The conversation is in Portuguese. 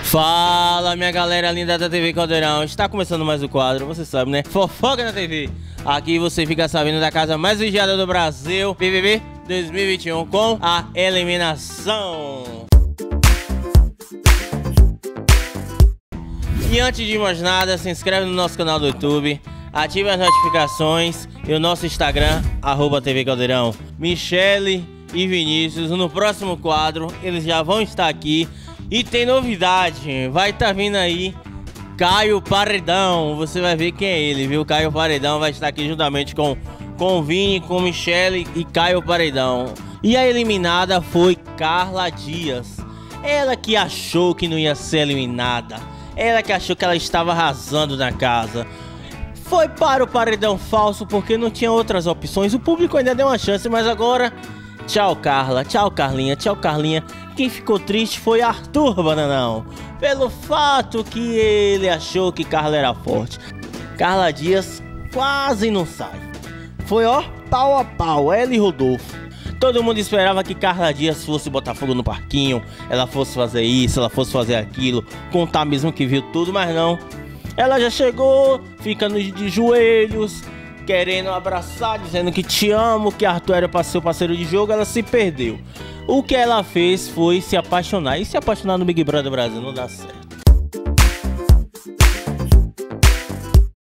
Fala, minha galera linda da TV Caldeirão. Está começando mais o quadro, você sabe, né? Fofoca na TV. Aqui você fica sabendo da casa mais vigiada do Brasil, BBB 2021, com a eliminação. E antes de mais nada, se inscreve no nosso canal do YouTube, ative as notificações e o nosso Instagram, @TV Caldeirão. Michele e Vinícius, no próximo quadro, eles já vão estar aqui. E tem novidade, vai estar vindo aí Caio Paredão. Você vai ver quem é ele, viu? Caio Paredão vai estar aqui juntamente com o Vini, com Michele e Caio Paredão. E a eliminada foi Carla Dias. Ela que achou que não ia ser eliminada. Ela que achou que ela estava arrasando na casa. Foi para o paredão falso porque não tinha outras opções. O público ainda deu uma chance, mas agora... Tchau, Carla. Tchau, Carlinha. Tchau, Carlinha. Quem ficou triste foi Arthur Bananão, pelo fato que ele achou que Carla era forte. Carla Dias quase não sai. Foi ó, pau a pau, ela e Rodolfo. Todo mundo esperava que Carla Dias fosse botar fogo no parquinho, ela fosse fazer isso, ela fosse fazer aquilo, contar mesmo que viu tudo, mas não. Ela já chegou, ficando de joelhos, querendo abraçar, dizendo que te amo, que Arthur era para ser o parceiro de jogo. Ela se perdeu. O que ela fez foi se apaixonar. E se apaixonar no Big Brother Brasil não dá certo.